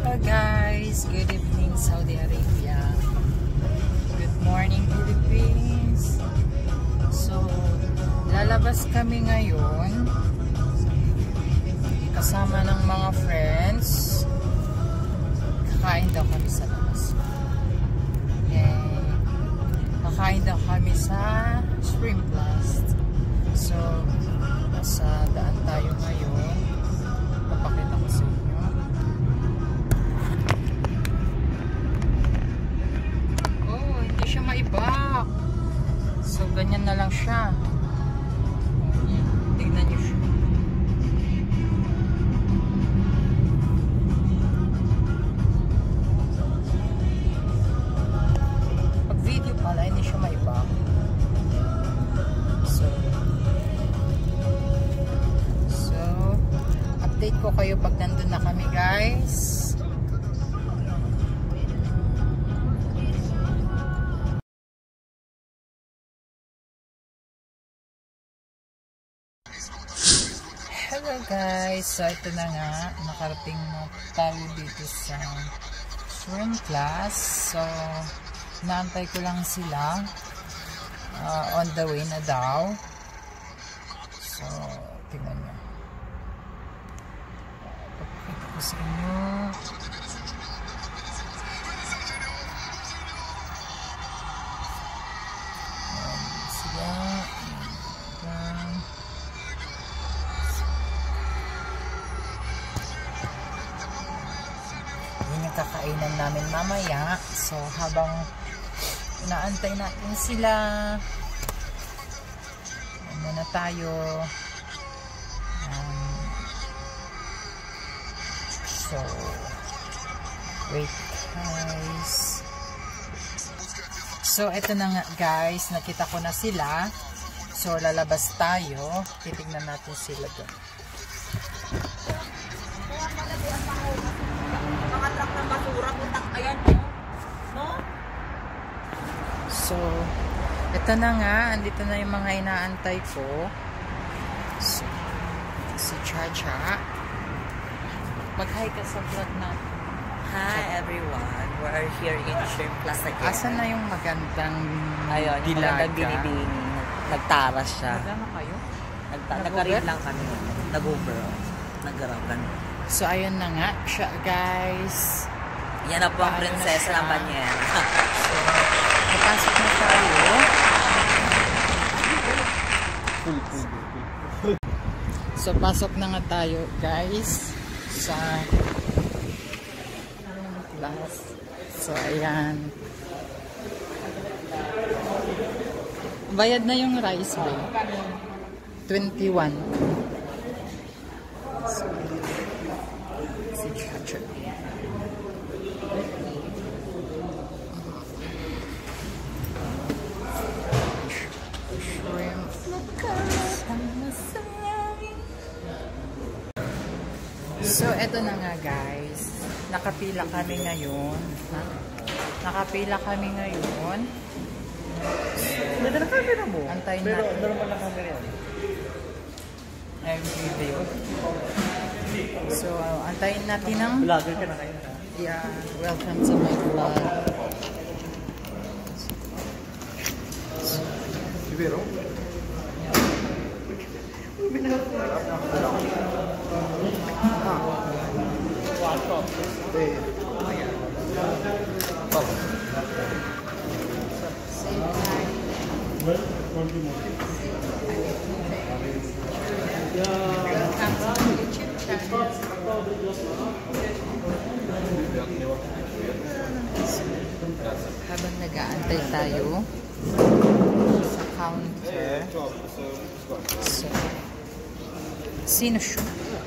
Hello guys, good evening Saudi Arabia. Good morning Philippines. So, lalabas kami ngayon kasama ng mga friends. Kakain daw kami sa labas. Kakain daw kami sa Shrimp Blast. So, nasa daan tayo ngayon. Papakita ko sa inyo. Oh, hindi siya maibak. So, ganyan na lang siya. Tignan niyo siya. Pag video pala, hindi siya maibak. Update ko kayo pag nandun na kami guys. Hello guys, so ito na nga, nakarating na tayo dito sa swim class. So naantay ko lang sila, on the way na daw. So tingnan nyo sa inyo. Sila. Yun yung kakainan namin mamaya. So habang inaantay natin sila, muna tayo. So, wait guys. So, eto na nga guys. Nakita ko na sila. So, lalabas tayo. Titignan natin sila doon. Mga truck ng basura, puntang ayan. No? So, eto na nga. Andito na yung mga inaantay ko. So, si Chacha. Mag-hi ka sa vlog natin. Hi everyone, we're here in Shrimp Plus again. Asan na yung magandang ayun, yung dilaga? magandang binibini. Nagtaras siya. Maganda kayo? Nagkarin lang kami. Nag-over. Nag-garagan. So, ayun na nga siya guys. Yan na po ang prinsesa ng Banyera. So, napasok na tayo. So, pasok na nga tayo guys sa class. So, ayan. Bayad na yung rice ba? 21. So, si Chacha. So, eto na nga guys. Nakapila kami ngayon. Nakapila kami ngayon. Ganda na camera mo. Antayin pero natin. normal na camera yan. Ay, video. So, antayin natin ng... Vlogger ka na kayo. Yeah, welcome to my vlog. Ibero? Habang nag-aantay tayo sa counter. So, sino siya?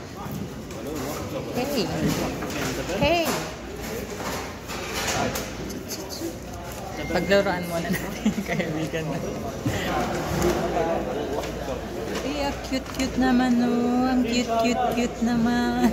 Hey! Hey! Paglaruan muna natin yung kaibigan na. Ay, cute-cute naman oh. Ang cute-cute naman.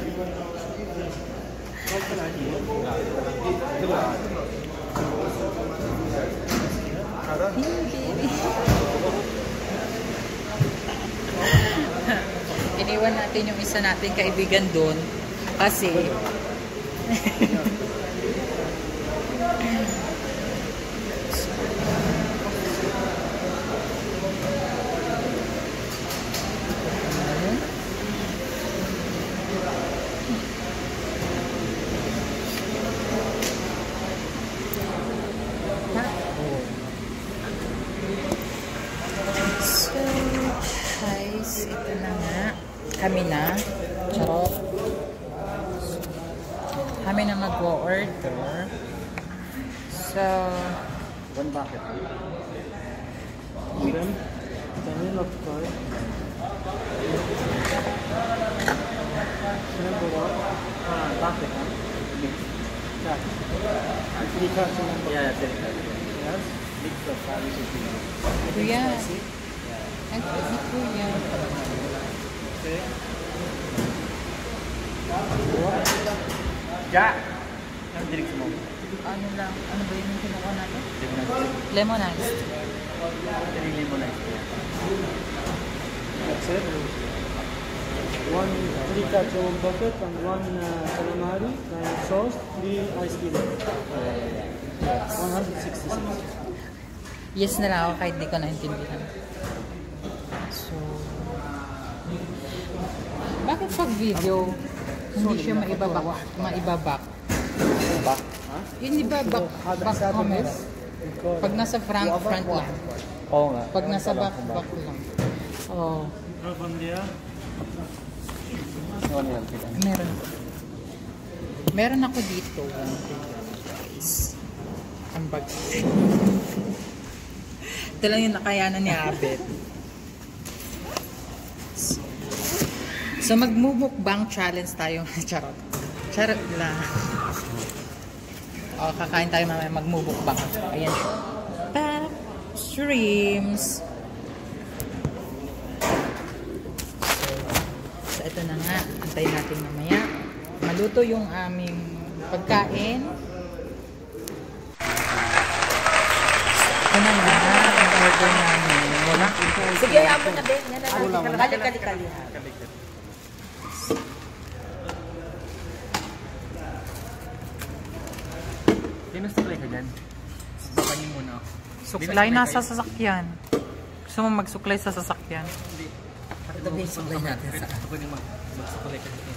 Iniwan natin yung isa nating kaibigan doon kasi So, guys, ito na nga. Kami na. Charot. Kami na mag-order. So, One bucket. Then, vanilla fry. Shrimp what? Bucket, huh? Cut. Three cuts in one bucket. Yeah, three cuts. Yes. Mix the fry with the kuya. Ay, kuya. Okay. Jack! Ang drink mo. Ano lang? Ano ba yung kinuha natin? Lemonade. Lemonized. Lemonade. That's it. One three cuts in one bucket and one calamari sauce, 3 ice cream. 166. Yes na lang ako kahit di ko naintindihan. So, bakit pag video, hindi siya maibabak? Back? Huh? Yun di ba back camera? Pag nasa front lang. Oo nga. Pag nasa back lang. Oh, meron. Meron ako dito. Guys. Ang bag. Ito lang yung nakayanan ni Abet. So magmumukbang challenge tayo. Charot. Charot lang. O, kakain tayo mamaya magmumukbang. Ayan siya. Tap! Shrimps! So, ito na nga. Antayin natin mamaya. Maluto yung aming pagkain. Ito na nga. Ang order namin. Wala. Sige, yapo na, Ben. Kali-kali-kali. Sino suklay ka dyan? Babanin muna ako. Suklay nasa sasakyan. Gusto mo magsuklay sa sasakyan? Hindi. Ito ba yung suklay natin sa... Ako din magsuklay ka dyan.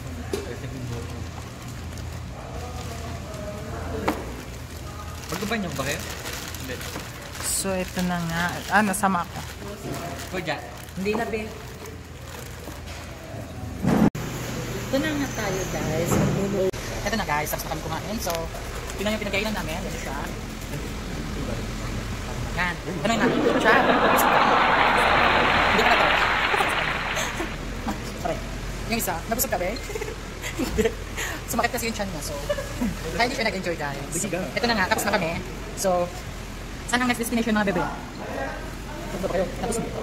Pagkaban niyo ba kayo? Hindi. So, ito na nga. Nasama ako. Kuya. Hindi na, Ben. Ito na nga tayo, guys. Ito na, guys. Tapos na kami kumain. So, tingnan yung pinagkainan namin. Yan siya. Yan. Ano yung namin? Ito siya. Hindi ka na to. Pare. Yung isa. Nabusog ka, be? Hindi. Sumakit kasi yung chan niya. So, kaya hindi siya nag-enjoy, guys. Ito na nga. Tapos na kami. So, saan ang next destination, mga bebe? Ito ba kayo? Tapos mo.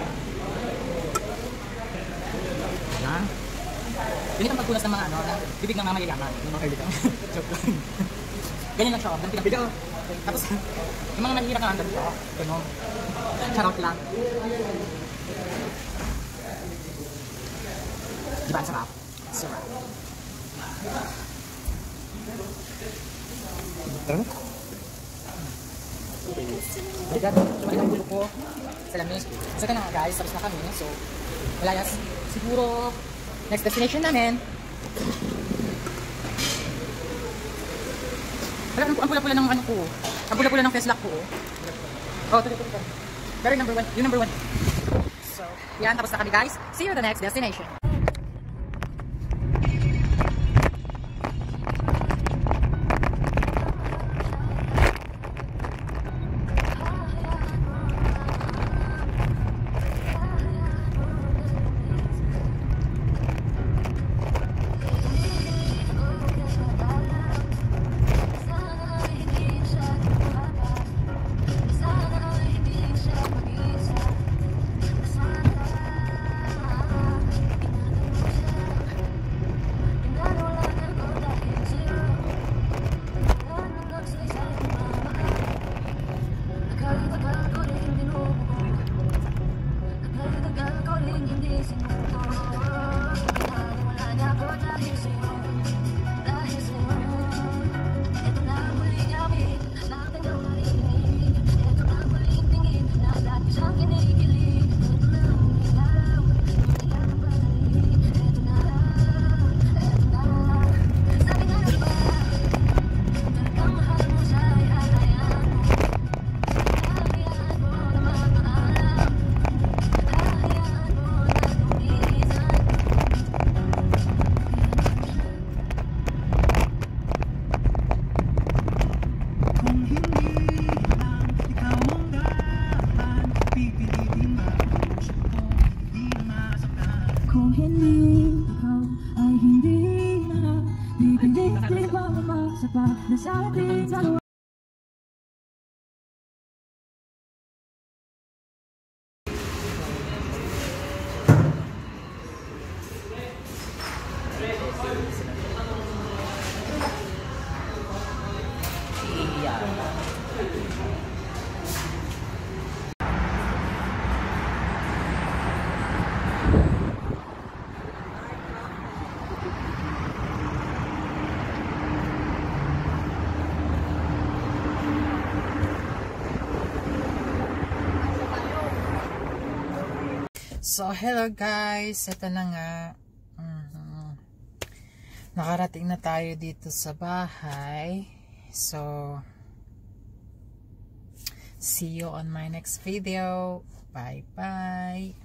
Yan. Ganito ang pagpunas ng mga ano, ng bibig ng mga mayayaman. Yung mga early ka. Joke lang. Ganyan lang siya. Ganyan pinapidyo. Tapos, yung mga mahihirap na andun siya. Ganyan. Charot lang. Diba ang sarap? Sarap. Ano? Balikat. Sumalik ang bulo ko. Salamin. So, ito na nga guys. Tapos na kami. So, malayas. Siguro, next destination namin. Wala, ang pula-pula ng ano ko. Ang pula-pula ng face lock ko. Oh, ito. Pero yung number 1. Yung number 1. So, yan. Tapos na kami guys. See you at the next destination. So, hello guys. Ito na nga. Nakarating na tayo dito sa bahay. So, see you on my next video. Bye-bye.